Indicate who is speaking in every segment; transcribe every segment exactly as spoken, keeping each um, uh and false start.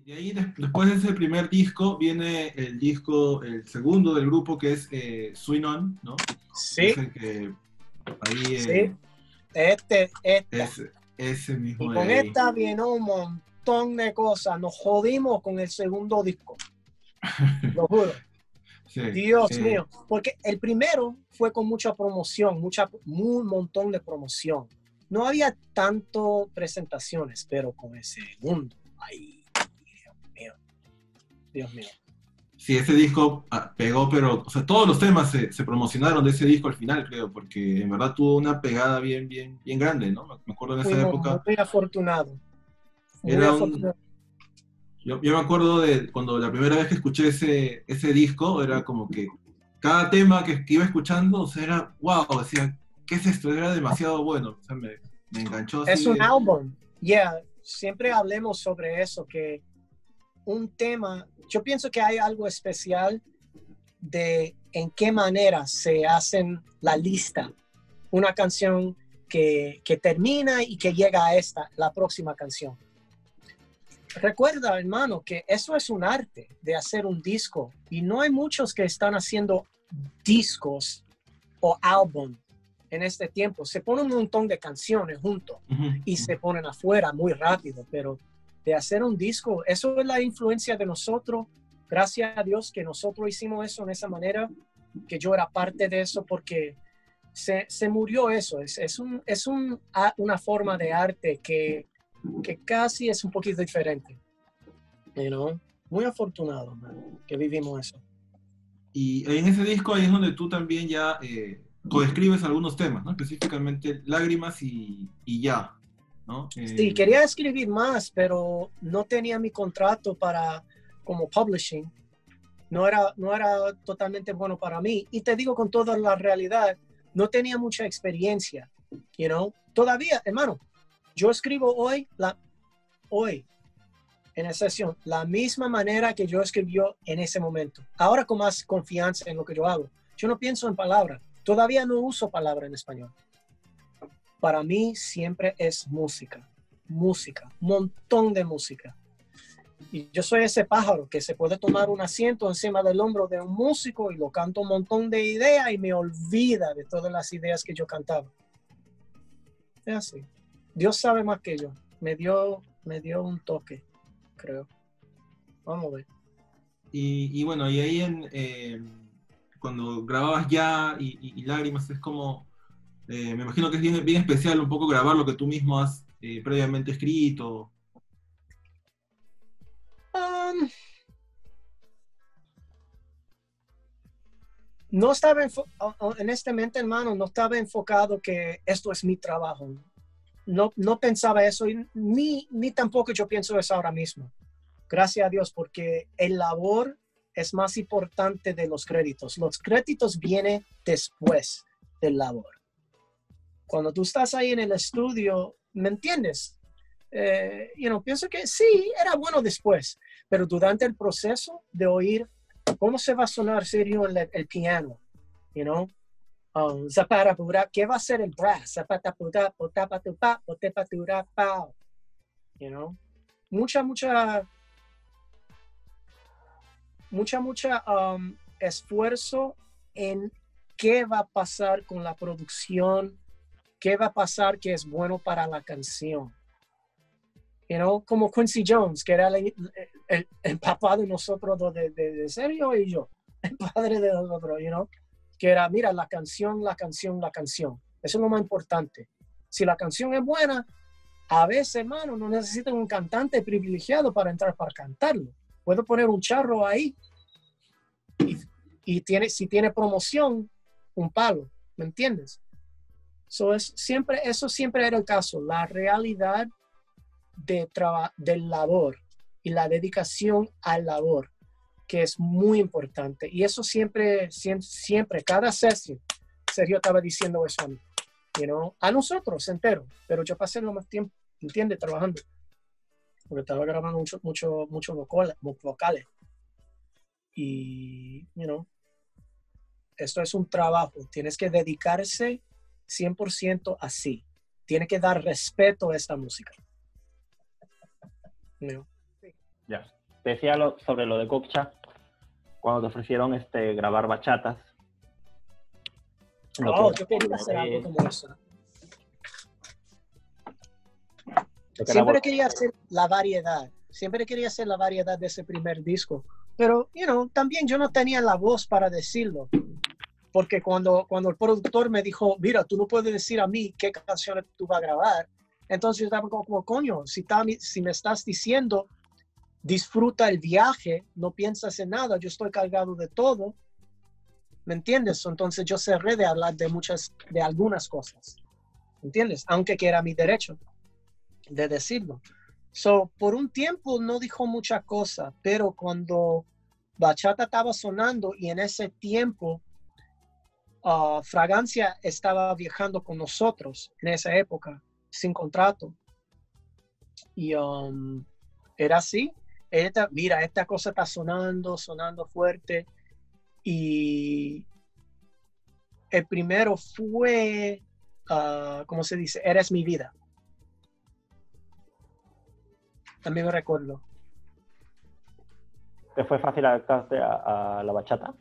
Speaker 1: Y ahí des- después de ese primer disco viene el disco, el segundo del grupo que es eh, Swing On, ¿no? Que es
Speaker 2: Sí,
Speaker 1: el que ahí
Speaker 2: sí,
Speaker 1: eh,
Speaker 2: este, esta.
Speaker 1: es ese
Speaker 2: Y
Speaker 1: mismo de
Speaker 2: con
Speaker 1: ahí.
Speaker 2: esta vino un montón de cosas. Nos jodimos con el segundo disco, lo juro.
Speaker 1: Sí,
Speaker 2: Dios
Speaker 1: eh,
Speaker 2: mío, porque el primero fue con mucha promoción, mucha, un montón de promoción. No había tanto presentaciones, pero con el segundo, ay, Dios mío, Dios mío.
Speaker 1: sí, ese disco ah, pegó, pero o sea, todos los temas se, se promocionaron de ese disco al final, creo, porque en verdad tuvo una pegada bien, bien, bien grande, ¿no? Me me acuerdo en esa
Speaker 2: Fuimos
Speaker 1: época,
Speaker 2: muy afortunados, muy
Speaker 1: era un,
Speaker 2: afortunados.
Speaker 1: yo, yo me acuerdo de cuando la primera vez que escuché ese, ese disco, era como que cada tema que, que iba escuchando, o sea, era, wow, decía, ¿qué es esto? Era demasiado bueno, o sea, me, me enganchó así
Speaker 2: Es un
Speaker 1: de...
Speaker 2: álbum, yeah, siempre hablemos sobre eso, que un tema, yo pienso que hay algo especial de en qué manera se hacen la lista. Una canción que, que termina y que llega a esta, la próxima canción. Recuerda, hermano, que eso es un arte de hacer un disco y no hay muchos que están haciendo discos o álbum en este tiempo. Se ponen un montón de canciones juntos
Speaker 1: Ujú,
Speaker 2: y
Speaker 1: ujú.
Speaker 2: se ponen afuera muy rápido, pero de hacer un disco, eso es la influencia de nosotros. Gracias a Dios que nosotros hicimos eso en esa manera, que yo era parte de eso porque se, se murió eso. Es, es, un, es un, una forma de arte que, que casi es un poquito diferente. You know? Muy afortunado, man, que vivimos eso.
Speaker 1: Y en ese disco ahí es donde tú también ya eh, coescribes algunos temas, ¿no? Específicamente Lágrimas y, y Ya, ¿no?
Speaker 2: Sí,
Speaker 1: Eh,
Speaker 2: quería escribir más, pero no tenía mi contrato para como publishing. No era, no era totalmente bueno para mí. Y te digo con toda la realidad, no tenía mucha experiencia, you know. Todavía, hermano, yo escribo hoy, la, hoy, en esa sesión, la misma manera que yo escribió en ese momento. Ahora con más confianza en lo que yo hago. Yo no pienso en palabras. Todavía no uso palabras en español. Para mí siempre es música. Música. Montón de música. Y yo soy ese pájaro que se puede tomar un asiento encima del hombro de un músico y lo canto un montón de ideas y me olvida de todas las ideas que yo cantaba. Es así. Dios sabe más que yo. Me dio, me dio un toque, creo. Vamos a ver.
Speaker 1: y, y bueno, y ahí en, eh, cuando grababas Ya y, y- y Lágrimas es como, eh, me imagino que es bien, bien especial un poco grabar lo que tú mismo has eh, previamente escrito.
Speaker 2: Um, no estaba, enfo- honestamente, hermano, no estaba enfocado que esto es mi trabajo. No, no pensaba eso y ni, ni tampoco yo pienso eso ahora mismo. Gracias a Dios, porque el labor es más importante de los créditos. Los créditos vienen después del labor. Cuando tú estás ahí en el estudio, ¿me entiendes? Eh, you know, pienso que sí, era bueno después, pero durante el proceso de oír cómo se va a sonar serio el, el piano, you know, um, zapara, pura, ¿qué va a ser el brass? Zapata, pura, potapa, tupa, potepa, tura, pao, you know, mucha, mucha, mucha, mucha um, esfuerzo en qué va a pasar con la producción, qué va a pasar que es bueno para la canción. You know, como Quincy Jones, que era el, el, el papá de nosotros, de, de, de Sergio y yo, el padre de nosotros, you know, que era, mira, la canción, la canción, la canción. Eso es lo más importante. Si la canción es buena, a veces, hermano, no necesitan un cantante privilegiado para entrar para cantarlo. Puedo poner un charro ahí y, y tiene, si tiene promoción, un palo, ¿me entiendes? So es, siempre, eso siempre era el caso. La realidad de traba, del labor y la dedicación al labor, que es muy importante. Y eso siempre, siempre, siempre cada sesión, Sergio estaba diciendo eso a mí, you know, a nosotros entero, pero yo pasé lo más tiempo, ¿entiendes? Trabajando, porque estaba grabando mucho, mucho, mucho vocales, vocales. Y, you know, esto es un trabajo, tienes que dedicarse cien por ciento así. Tienes que dar respeto a esta música. You know?
Speaker 3: Ya. Te decía lo, sobre lo de Gokcha, cuando te ofrecieron este, grabar bachatas. Lo
Speaker 2: Oh,
Speaker 3: que-
Speaker 2: yo quería hacer algo
Speaker 3: eh,
Speaker 2: como eso.
Speaker 3: lo que era
Speaker 2: Siempre
Speaker 3: bueno.
Speaker 2: quería hacer la variedad. Siempre quería hacer la variedad de ese primer disco. Pero, you know, también yo no tenía la voz para decirlo. Porque cuando, cuando el productor me dijo, mira, tú no puedes decir a mí qué canciones tú vas a grabar. Entonces yo estaba como, como, coño, si, está, si me estás diciendo, disfruta el viaje, no piensas en nada, yo estoy cargado de todo. ¿Me entiendes? Entonces yo cerré de hablar de muchas, de algunas cosas. ¿Me entiendes? Aunque que era mi derecho de decirlo. So, por un tiempo no dijo mucha cosa, pero cuando bachata estaba sonando y en ese tiempo uh, Fragancia estaba viajando con nosotros en esa época, sin contrato. Y um, era así. Esta, mira, esta cosa está sonando, sonando fuerte. Y el primero fue, uh, ¿cómo se dice? Eres mi vida. También me recuerdo.
Speaker 3: ¿Te fue fácil adaptarte a, a la bachata?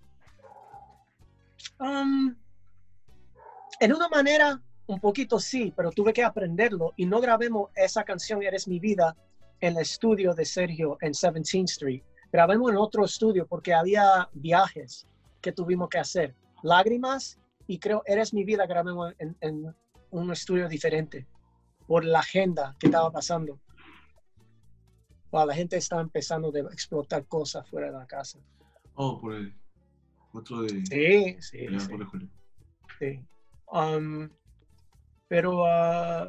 Speaker 2: Um, en una manera, un poquito sí, pero tuve que aprenderlo y no grabemos esa canción Eres mi vida en el estudio de Sergio en seventeenth Street. Grabemos en otro estudio porque había viajes que tuvimos que hacer. Lágrimas y creo Eres mi vida grabemos en, en un estudio diferente por la agenda que estaba pasando. Wow, la gente estaba empezando a explotar cosas fuera de la casa.
Speaker 1: Oh, por el otro de...
Speaker 2: Sí, sí,
Speaker 1: Ya,
Speaker 2: sí.
Speaker 1: por el Julio.
Speaker 2: Sí. Um, pero uh,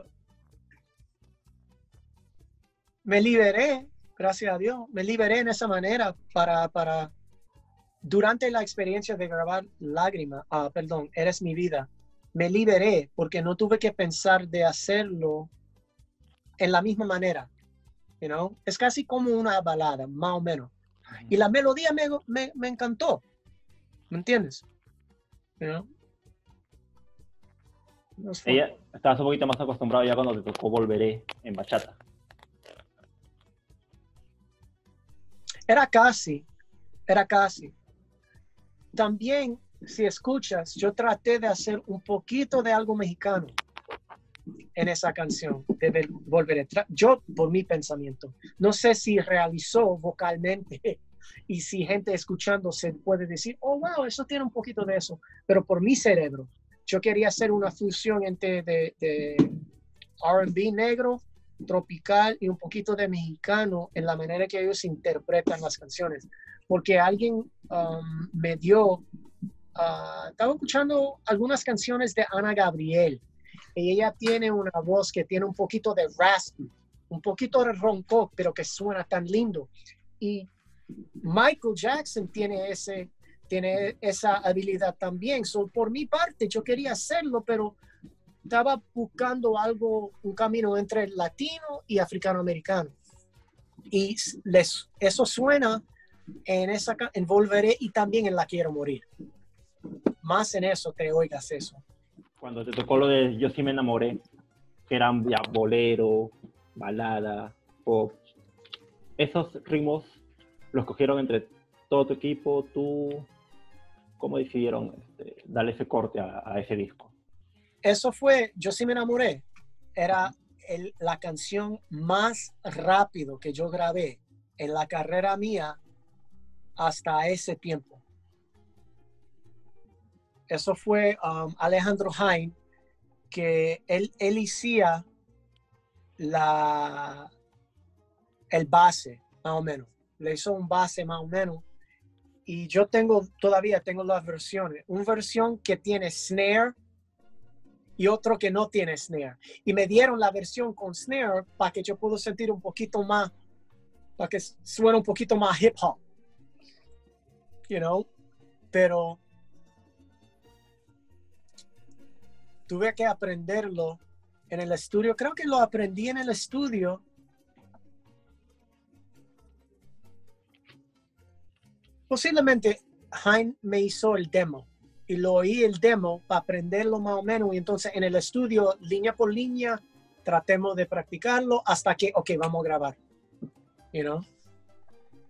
Speaker 2: me liberé, gracias a Dios, me liberé en esa manera para, para durante la experiencia de grabar Lágrima, uh, perdón, Eres mi vida, me liberé porque no tuve que pensar de hacerlo en la misma manera. You know? Es casi como una balada, más o menos. Y la melodía me, me, me encantó. ¿Me entiendes? You know? No fue-
Speaker 3: Ella, estabas un poquito más acostumbrado ya cuando te tocó Volveré en bachata.
Speaker 2: Era casi, era casi. También, si escuchas, yo traté de hacer un poquito de algo mexicano en esa canción, de ver- Volveré. Tra- Yo, por mi pensamiento, no sé si realizó vocalmente y si gente escuchando se puede decir, oh, wow, eso tiene un poquito de eso, pero por mi cerebro, yo quería hacer una fusión entre de, de R and B negro, tropical y un poquito de mexicano en la manera que ellos interpretan las canciones. Porque alguien um, me dio, uh, estaba escuchando algunas canciones de Ana Gabriel y ella tiene una voz que tiene un poquito de raspy, un poquito de ronco, pero que suena tan lindo. Y Michael Jackson tiene, ese, tiene esa habilidad también. So, por mi parte, yo quería hacerlo, pero estaba buscando algo, un camino entre latino y africano-americano. Y les, eso suena en esa en Volveré y también en La Quiero Morir. Más en eso te oigas eso.
Speaker 3: Cuando te tocó lo de Yo sí me enamoré, que eran ya bolero, balada, pop, esos ritmos los cogieron entre todo tu equipo, tú, ¿cómo decidieron este, darle ese corte a, a ese disco?
Speaker 2: Eso fue, Yo sí me enamoré, era el, la canción más rápido que yo grabé en la carrera mía hasta ese tiempo. Eso fue um, Alejandro Jaime, que él, él hacía la, el base, más o menos. Le hizo un base más o menos. Y yo tengo, todavía tengo las versiones. Una versión que tiene snare y otro que no tiene snare. Y me dieron la versión con snare para que yo pueda sentir un poquito más, para que suene un poquito más hip hop. You know? Pero tuve que aprenderlo en el estudio. Creo que lo aprendí en el estudio. Posiblemente Jaime me hizo el demo y lo oí el demo para aprenderlo más o menos. Y entonces en el estudio, línea por línea, tratemos de practicarlo hasta que, ok, vamos a grabar. You know?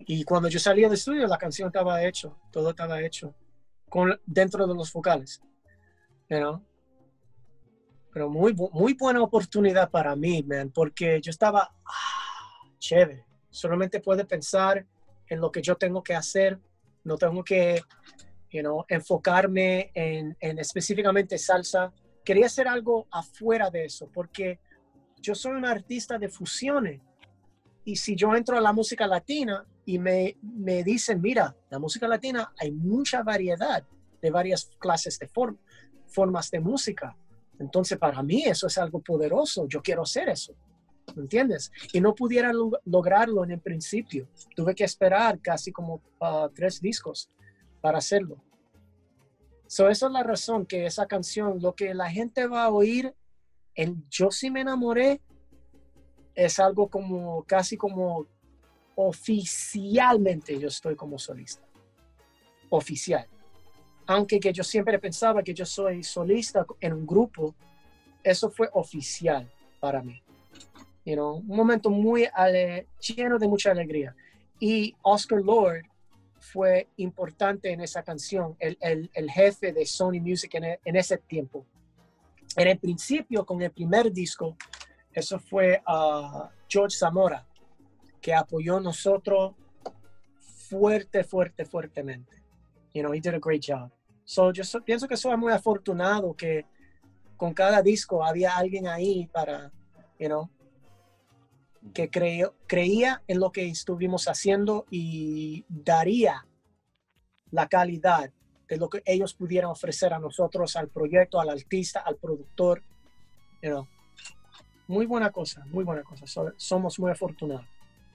Speaker 2: Y cuando yo salí del estudio, la canción estaba hecha, todo estaba hecho, con, dentro de los vocales, you know? Pero muy, muy buena oportunidad para mí, man, porque yo estaba, ah, chévere, solamente puedo pensar en lo que yo tengo que hacer, no tengo que, you know, enfocarme en, en específicamente salsa. Quería hacer algo afuera de eso, porque yo soy un artista de fusiones. Y si yo entro a la música latina y me, me dicen, mira, la música latina hay mucha variedad de varias clases de form, formas de música. Entonces, para mí eso es algo poderoso. Yo quiero hacer eso. ¿Me entiendes? Y no pudiera lo, lograrlo en el principio. Tuve que esperar casi como uh, tres discos para hacerlo. So, esa es la razón que esa canción, lo que la gente va a oír en Yo sí me enamoré, es algo como, casi como oficialmente yo estoy como solista. Oficial. Aunque que yo siempre pensaba que yo soy solista en un grupo, eso fue oficial para mí. You know, un momento muy ale, lleno de mucha alegría. Y Oscar Lord fue importante en esa canción, el, el, el jefe de Sony Music en, en ese tiempo. En el principio, con el primer disco, eso fue uh, George Zamora, que apoyó a nosotros fuerte, fuerte, fuertemente. You know, he did a great job. So, yo so, pienso que soy muy afortunado que con cada disco había alguien ahí para, you know, que creyó, creía en lo que estuvimos haciendo y daría la calidad de lo que ellos pudieran ofrecer a nosotros, al proyecto, al artista, al productor. You know. Muy buena cosa, muy buena cosa. So, somos muy afortunados.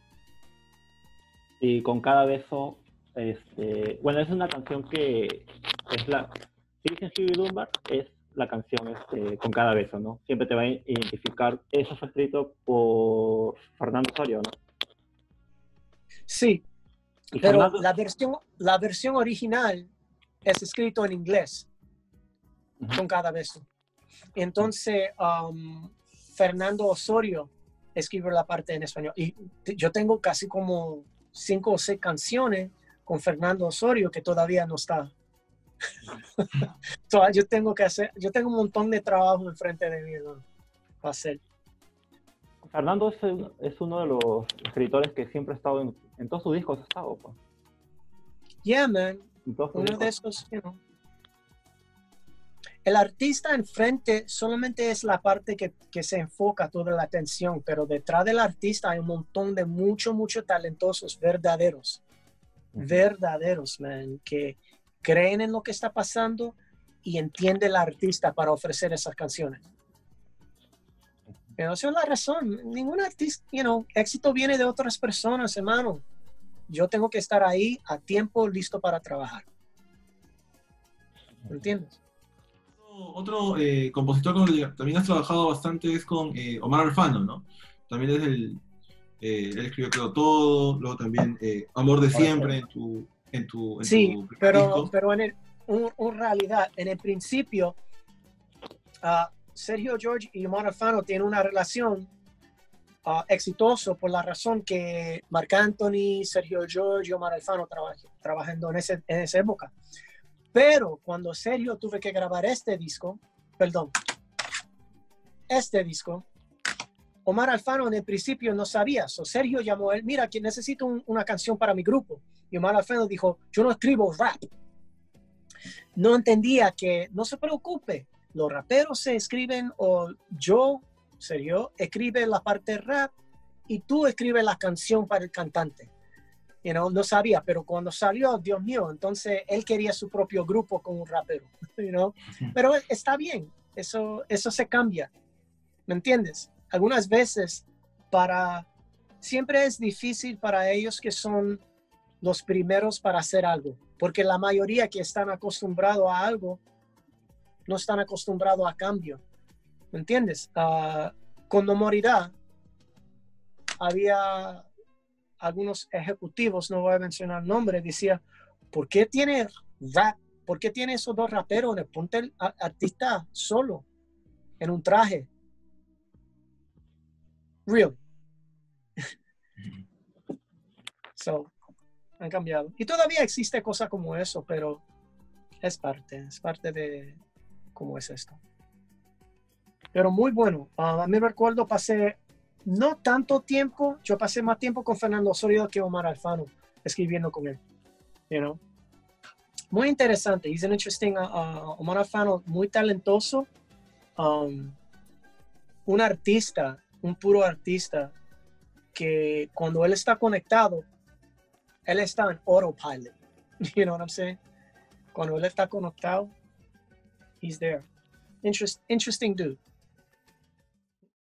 Speaker 3: Y con cada beso, este, bueno, es una canción que es la, si dicen Stevie Dunbar, es la canción este, con cada beso, ¿no? Siempre te va a identificar. Eso fue escrito por Fernando Osorio, ¿no?
Speaker 2: Sí,
Speaker 3: y
Speaker 2: pero
Speaker 3: Fernando...
Speaker 2: la versión, la versión original es escrito en inglés, uh-huh, con cada beso. Entonces, um, Fernando Osorio escribió la parte en español. Y yo tengo casi como cinco o seis canciones con Fernando Osorio que todavía no está. So, yo tengo que hacer, yo tengo un montón de trabajo enfrente de mí, ¿no? Para hacer.
Speaker 3: Fernando es, es uno de los escritores que siempre ha estado en, en todos sus discos, ha estado, pues.
Speaker 2: Yeah, man. Uno de esos, you know. El artista enfrente solamente es la parte que, que se enfoca toda la atención, pero detrás del artista hay un montón de muchos, muchos talentosos verdaderos. Uh-huh. Verdaderos, man, que creen en lo que está pasando y entiende el artista para ofrecer esas canciones. Pero esa es la razón. Ningún artista, you know, éxito viene de otras personas, hermano. Yo tengo que estar ahí a tiempo, listo para trabajar. ¿Entiendes?
Speaker 1: Otro eh, compositor con el que también has trabajado bastante es con eh, Omar Alfano, ¿no? También es el, eh, él escribió Creo Todo, luego también eh, Amor de Siempre en tu, en tu, en
Speaker 2: sí,
Speaker 1: tu
Speaker 2: pero,
Speaker 1: disco.
Speaker 2: pero en, el, un, un realidad, en el principio, uh, Sergio George y Omar Alfano tienen una relación uh, exitosa por la razón que Marc Anthony, Sergio George y Omar Alfano trabaj, trabajando en, ese, en esa época. Pero cuando Sergio tuve que grabar este disco, perdón, este disco, Omar Alfano en el principio no sabía. So Sergio llamó a él, mira, que necesito un, una canción para mi grupo. Y Omar Alfano dijo, yo no escribo rap. No entendía que, no se preocupe, los raperos se escriben, o yo, Sergio, escribe la parte rap y tú escribes la canción para el cantante. You know, no sabía, pero cuando salió, Dios mío, entonces él quería su propio grupo con un rapero, you know? Pero está bien, eso, eso se cambia, ¿me entiendes? Algunas veces para, siempre es difícil para ellos que son los primeros para hacer algo, porque la mayoría que están acostumbrados a algo, no están acostumbrados a cambio, ¿me entiendes? Uh, cuando morirá, había algunos ejecutivos, no voy a mencionar nombres, decía, ¿por qué tiene rap? ¿Por qué tiene esos dos raperos? Ponte el artista solo, en un traje. Really. So, han cambiado. Y todavía existe cosas como eso, pero es parte, es parte de cómo es esto. Pero muy bueno. Uh, a mí recuerdo, pasé no tanto tiempo, yo pasé más tiempo con Fernando Osorio que Omar Alfano, escribiendo con él. You know? Muy interesante. He's an interesting, uh, uh, Omar Alfano, muy talentoso. Um, un artista, un puro artista, que cuando él está conectado, él está en autopilot. You know what I'm saying? Cuando él está conectado, he's there. Interest, interesting dude.